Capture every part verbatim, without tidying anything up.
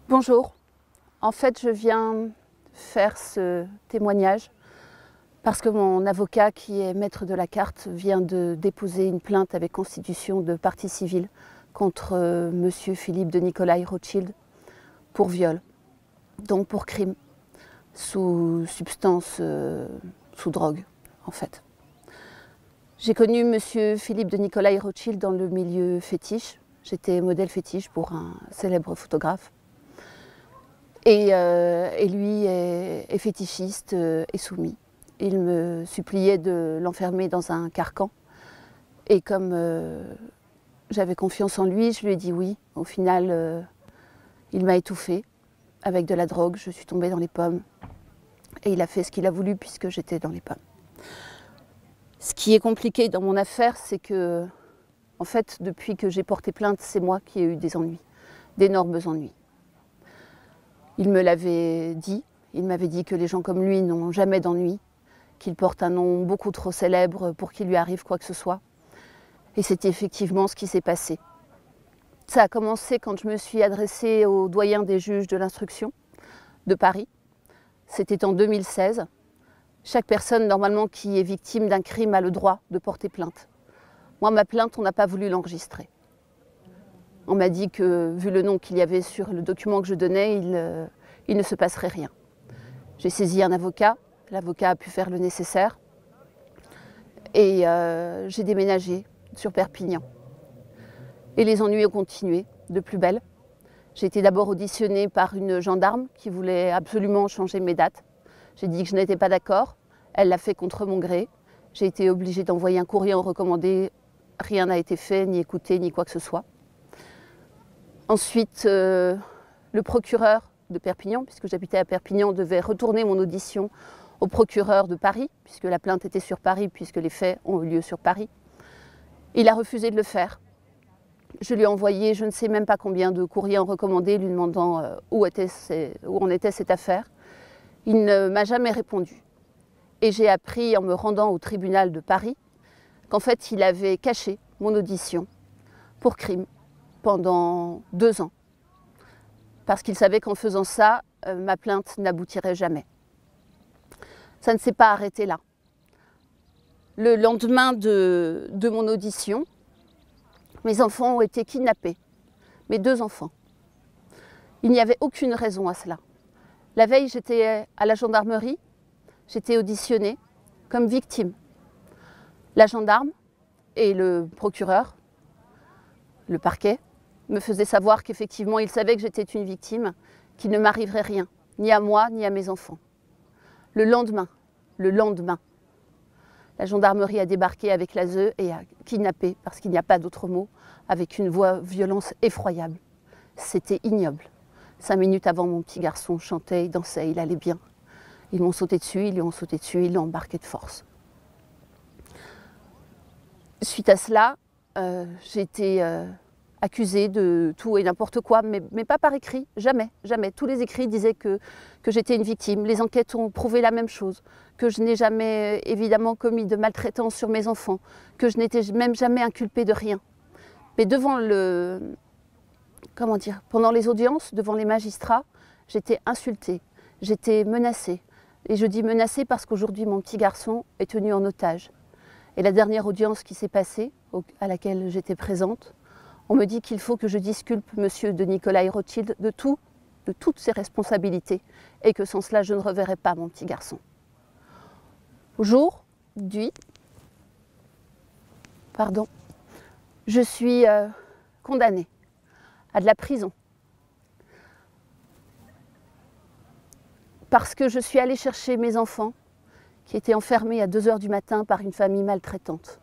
Bonjour, en fait je viens faire ce témoignage parce que mon avocat qui est maître de la carte vient de déposer une plainte avec constitution de partie civile contre euh, monsieur Philippe de Nicolai Rothschild pour viol, donc pour crime sous substance, euh, sous drogue en fait. J'ai connu monsieur Philippe de Nicolai Rothschild dans le milieu fétiche, j'étais modèle fétiche pour un célèbre photographe. Et, euh, et lui est, est fétichiste euh, et soumis. Il me suppliait de l'enfermer dans un carcan. Et comme euh, j'avais confiance en lui, je lui ai dit oui. Au final, euh, il m'a étouffée avec de la drogue. Je suis tombée dans les pommes. Et il a fait ce qu'il a voulu puisque j'étais dans les pommes. Ce qui est compliqué dans mon affaire, c'est que, en fait, depuis que j'ai porté plainte, c'est moi qui ai eu des ennuis, d'énormes ennuis. Il me l'avait dit, il m'avait dit que les gens comme lui n'ont jamais d'ennui, qu'il porte un nom beaucoup trop célèbre pour qu'il lui arrive quoi que ce soit. Et c'était effectivement ce qui s'est passé. Ça a commencé quand je me suis adressée au doyen des juges de l'instruction de Paris. C'était en deux mille seize. Chaque personne normalement qui est victime d'un crime a le droit de porter plainte. Moi, ma plainte, on n'a pas voulu l'enregistrer. On m'a dit que, vu le nom qu'il y avait sur le document que je donnais, il, euh, il ne se passerait rien. J'ai saisi un avocat, l'avocat a pu faire le nécessaire, et euh, j'ai déménagé sur Perpignan. Et les ennuis ont continué, de plus belle. J'ai été d'abord auditionnée par une gendarme qui voulait absolument changer mes dates. J'ai dit que je n'étais pas d'accord, elle l'a fait contre mon gré. J'ai été obligée d'envoyer un courrier en recommandé, rien n'a été fait, ni écouté, ni quoi que ce soit. Ensuite, euh, le procureur de Perpignan, puisque j'habitais à Perpignan, devait retourner mon audition au procureur de Paris, puisque la plainte était sur Paris, puisque les faits ont eu lieu sur Paris. Il a refusé de le faire. Je lui ai envoyé je ne sais même pas combien de courriers en recommandé lui demandant euh, où, était ces, où en était cette affaire. Il ne m'a jamais répondu. Et j'ai appris en me rendant au tribunal de Paris qu'en fait il avait caché mon audition pour crime pendant deux ans, parce qu'il savait qu'en faisant ça, euh, ma plainte n'aboutirait jamais. Ça ne s'est pas arrêté là. Le lendemain de, de mon audition, mes enfants ont été kidnappés, mes deux enfants. Il n'y avait aucune raison à cela. La veille, j'étais à la gendarmerie, j'étais auditionnée comme victime. La gendarme et le procureur, le parquet, me faisait savoir qu'effectivement, il savait que j'étais une victime, qu'il ne m'arriverait rien, ni à moi, ni à mes enfants. Le lendemain, le lendemain, la gendarmerie a débarqué avec l'A S E et a kidnappé, parce qu'il n'y a pas d'autre mot, avec une voix violence effroyable. C'était ignoble. Cinq minutes avant, mon petit garçon chantait, il dansait, il allait bien. Ils m'ont sauté dessus, ils lui ont sauté dessus, ils l'ont embarqué de force. Suite à cela, euh, j'ai été euh, accusée de tout et n'importe quoi, mais, mais pas par écrit, jamais, jamais. Tous les écrits disaient que, que j'étais une victime. Les enquêtes ont prouvé la même chose, que je n'ai jamais évidemment commis de maltraitance sur mes enfants, que je n'étais même jamais inculpée de rien. Mais devant le, comment dire, pendant les audiences, devant les magistrats, j'étais insultée, j'étais menacée. Et je dis menacée parce qu'aujourd'hui mon petit garçon est tenu en otage. Et la dernière audience qui s'est passée, à laquelle j'étais présente, on me dit qu'il faut que je disculpe monsieur de Nicolai Rothschild de tout, de toutes ses responsabilités, et que sans cela je ne reverrai pas mon petit garçon. Aujourd'hui, pardon, je suis euh, condamnée à de la prison. Parce que je suis allée chercher mes enfants qui étaient enfermés à deux heures du matin par une famille maltraitante.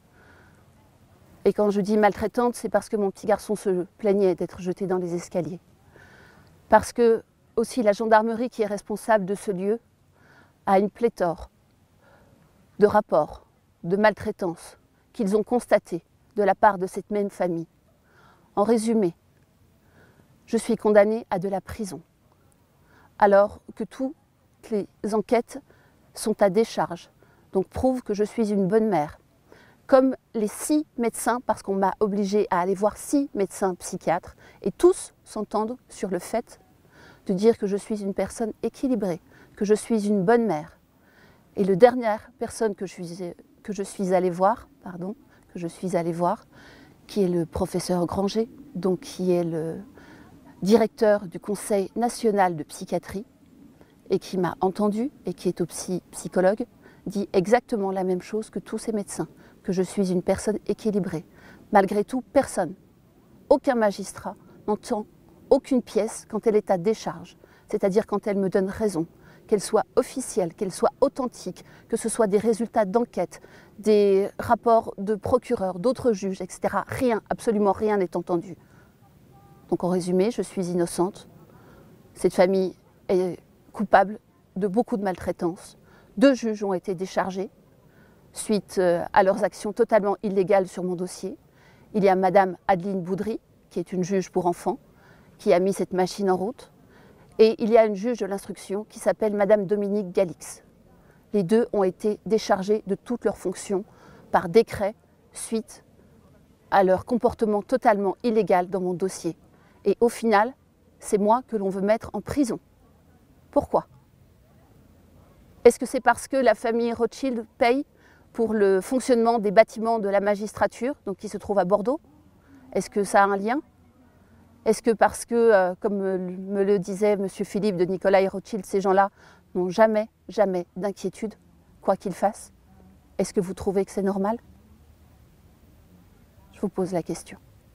Et quand je dis maltraitante, c'est parce que mon petit garçon se plaignait d'être jeté dans les escaliers. Parce que aussi la gendarmerie qui est responsable de ce lieu a une pléthore de rapports, de maltraitance qu'ils ont constatés de la part de cette même famille. En résumé, je suis condamnée à de la prison, alors que toutes les enquêtes sont à décharge, donc prouvent que je suis une bonne mère. Comme les six médecins, parce qu'on m'a obligée à aller voir six médecins psychiatres, et tous s'entendent sur le fait de dire que je suis une personne équilibrée, que je suis une bonne mère. Et la dernière personne que je suis, que je suis allée voir, pardon, que je suis allée voir, qui est le professeur Granger, donc qui est le directeur du Conseil national de psychiatrie, et qui m'a entendu et qui est aussi psychologue, dit exactement la même chose que tous ces médecins, que je suis une personne équilibrée. Malgré tout, personne, aucun magistrat n'entend aucune pièce quand elle est à décharge, c'est-à-dire quand elle me donne raison, qu'elle soit officielle, qu'elle soit authentique, que ce soit des résultats d'enquête, des rapports de procureurs, d'autres juges, et cetera. Rien, absolument rien n'est entendu. Donc en résumé, je suis innocente. Cette famille est coupable de beaucoup de maltraitance. Deux juges ont été déchargés suite à leurs actions totalement illégales sur mon dossier. Il y a Madame Adeline Boudry, qui est une juge pour enfants, qui a mis cette machine en route. Et il y a une juge de l'instruction qui s'appelle Madame Dominique Galix. Les deux ont été déchargés de toutes leurs fonctions par décret suite à leur comportement totalement illégal dans mon dossier. Et au final, c'est moi que l'on veut mettre en prison. Pourquoi? Est-ce que c'est parce que la famille Rothschild paye pour le fonctionnement des bâtiments de la magistrature, donc qui se trouve à Bordeaux? Est-ce que ça a un lien? Est-ce que parce que, euh, comme me le disait M. Philippe de Nicolai Rothschild, ces gens-là n'ont jamais, jamais d'inquiétude, quoi qu'ils fassent? Est-ce que vous trouvez que c'est normal? Je vous pose la question.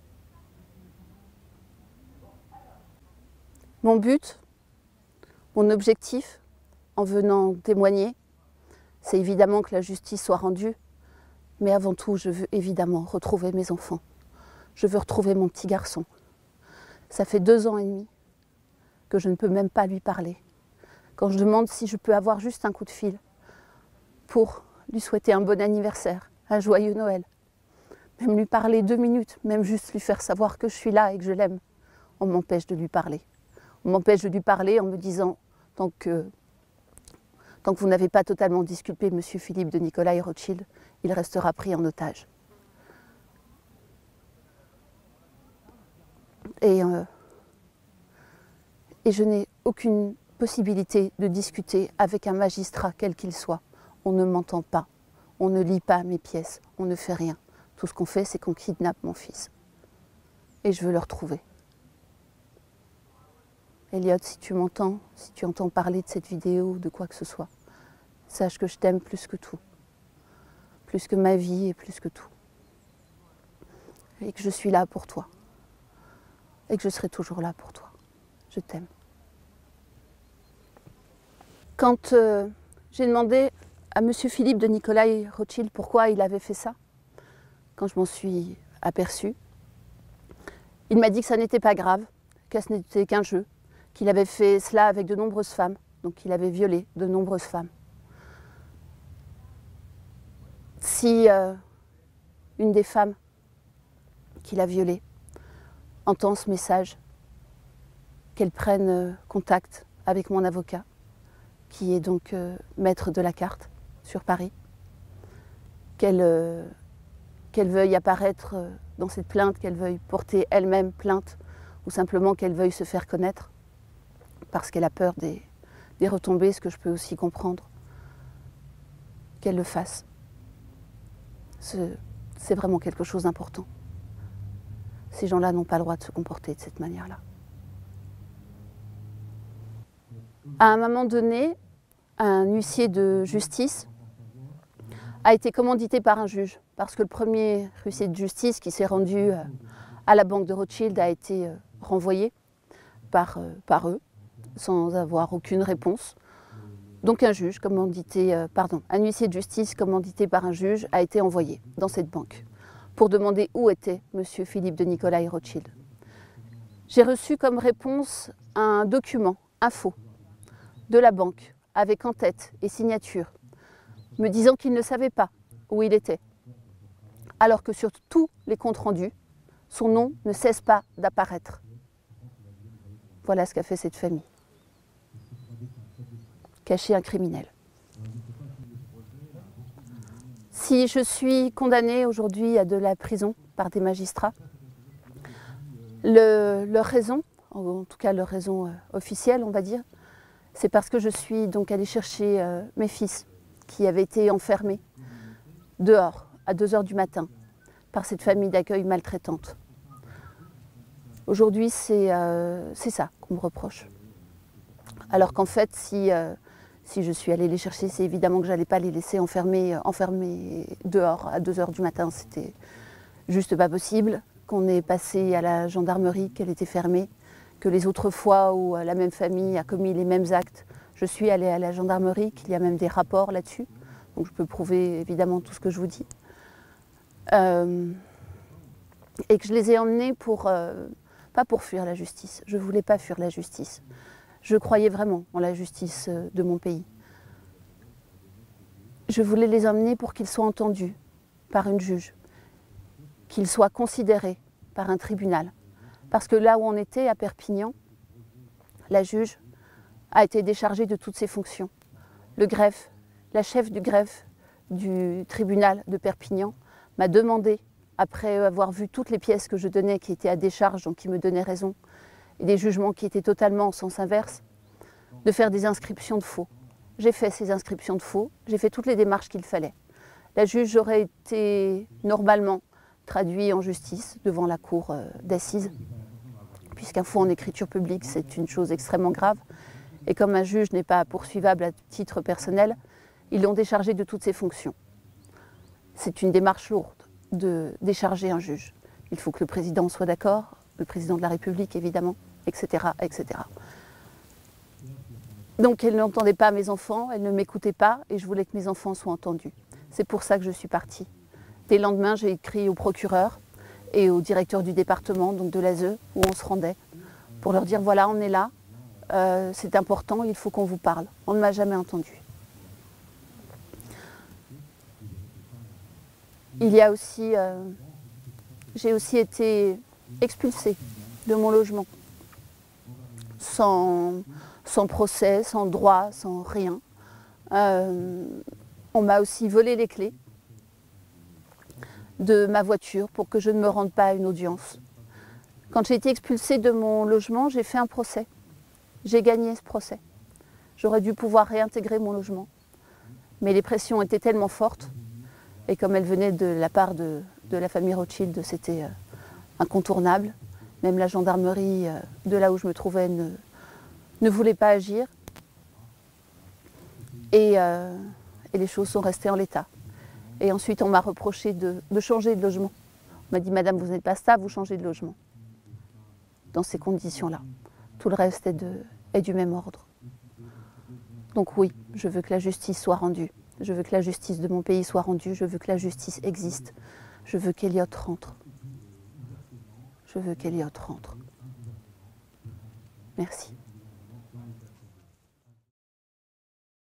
Mon but, mon objectif, en venant témoigner, c'est évidemment que la justice soit rendue, mais avant tout, je veux évidemment retrouver mes enfants. Je veux retrouver mon petit garçon. Ça fait deux ans et demi que je ne peux même pas lui parler. Quand je demande si je peux avoir juste un coup de fil pour lui souhaiter un bon anniversaire, un joyeux Noël, même lui parler deux minutes, même juste lui faire savoir que je suis là et que je l'aime, on m'empêche de lui parler. On m'empêche de lui parler en me disant, tant que, tant que vous n'avez pas totalement disculpé M. Philippe de Nicolai Rothschild, il restera pris en otage. Et, euh, et je n'ai aucune possibilité de discuter avec un magistrat quel qu'il soit. On ne m'entend pas, on ne lit pas mes pièces, on ne fait rien. Tout ce qu'on fait, c'est qu'on kidnappe mon fils. Et je veux le retrouver. Elliot, si tu m'entends, si tu entends parler de cette vidéo ou de quoi que ce soit, sache que je t'aime plus que tout. Plus que ma vie et plus que tout. Et que je suis là pour toi. Et que je serai toujours là pour toi. Je t'aime. Quand euh, j'ai demandé à M. Philippe de Nicolai Rothschild pourquoi il avait fait ça, quand je m'en suis aperçue, il m'a dit que ça n'était pas grave, que ce n'était qu'un jeu, qu'il avait fait cela avec de nombreuses femmes, donc qu'il avait violé de nombreuses femmes. Si euh, une des femmes qu'il a violées entend ce message, qu'elle prenne euh, contact avec mon avocat, qui est donc euh, maître de la carte sur Paris, qu'elle euh, qu'elle veuille apparaître euh, dans cette plainte, qu'elle veuille porter elle-même plainte, ou simplement qu'elle veuille se faire connaître, parce qu'elle a peur des, des retombées, ce que je peux aussi comprendre, qu'elle le fasse. C'est vraiment quelque chose d'important. Ces gens-là n'ont pas le droit de se comporter de cette manière-là. À un moment donné, un huissier de justice a été commandité par un juge, parce que le premier huissier de justice qui s'est rendu à la banque de Rothschild a été renvoyé par, par eux, sans avoir aucune réponse. Donc un juge commandité, pardon, un huissier de justice commandité par un juge a été envoyé dans cette banque pour demander où était M. Philippe de Nicolai Rothschild. J'ai reçu comme réponse un document, info, de la banque, avec en tête et signature, me disant qu'il ne savait pas où il était, alors que sur tous les comptes rendus, son nom ne cesse pas d'apparaître. Voilà ce qu'a fait cette famille. Cacher un criminel. Si je suis condamnée aujourd'hui à de la prison par des magistrats, le, leur raison en tout cas leur raison euh, officielle, on va dire, c'est parce que je suis donc allée chercher euh, mes fils qui avaient été enfermés dehors à deux heures du matin par cette famille d'accueil maltraitante. Aujourd'hui, c'est euh, c'est ça qu'on me reproche. Alors qu'en fait, si, euh, si je suis allée les chercher, c'est évidemment que je n'allais pas les laisser enfermer, enfermer dehors à deux heures du matin. C'était juste pas possible. Qu'on ait passé à la gendarmerie, qu'elle était fermée, que les autres fois où la même famille a commis les mêmes actes, je suis allée à la gendarmerie, qu'il y a même des rapports là-dessus. Donc je peux prouver évidemment tout ce que je vous dis. Euh, et que je les ai emmenés pour, euh, pas pour fuir la justice. Je ne voulais pas fuir la justice. Je croyais vraiment en la justice de mon pays. Je voulais les emmener pour qu'ils soient entendus par une juge, qu'ils soient considérés par un tribunal. Parce que là où on était, à Perpignan, la juge a été déchargée de toutes ses fonctions. Le greffe, la chef du greffe du tribunal de Perpignan m'a demandé, après avoir vu toutes les pièces que je donnais qui étaient à décharge, donc qui me donnaient raison, et des jugements qui étaient totalement en sens inverse, de faire des inscriptions de faux. J'ai fait ces inscriptions de faux, j'ai fait toutes les démarches qu'il fallait. La juge aurait été normalement traduit en justice devant la cour d'assises, puisqu'un faux en écriture publique, c'est une chose extrêmement grave. Et comme un juge n'est pas poursuivable à titre personnel, ils l'ont déchargé de toutes ses fonctions. C'est une démarche lourde de décharger un juge. Il faut que le président soit d'accord, le président de la République évidemment, et cetera, et cetera. Donc elle n'entendait pas mes enfants, elle ne m'écoutait pas, et je voulais que mes enfants soient entendus. C'est pour ça que je suis partie. Dès le lendemain, j'ai écrit au procureur et au directeur du département, donc de l'A S E, où on se rendait, pour leur dire voilà, on est là, euh, c'est important, il faut qu'on vous parle. On ne m'a jamais entendu. Il y a aussi, euh, j'ai aussi été expulsée de mon logement, sans, sans procès, sans droit, sans rien. Euh, on m'a aussi volé les clés de ma voiture pour que je ne me rende pas à une audience. Quand j'ai été expulsée de mon logement, j'ai fait un procès. J'ai gagné ce procès. J'aurais dû pouvoir réintégrer mon logement. Mais les pressions étaient tellement fortes, et comme elles venaient de la part de, de la famille Rothschild, c'était euh, incontournable. Même la gendarmerie euh, de là où je me trouvais ne, ne voulait pas agir. Et, euh, et les choses sont restées en l'état. Et ensuite, on m'a reproché de, de changer de logement. On m'a dit, madame, vous n'êtes pas stable, vous changez de logement. Dans ces conditions-là. Tout le reste est, de, est du même ordre. Donc oui, je veux que la justice soit rendue. Je veux que la justice de mon pays soit rendue. Je veux que la justice existe. Je veux qu'Eliott rentre. Je veux qu'Eliott rentre. Merci.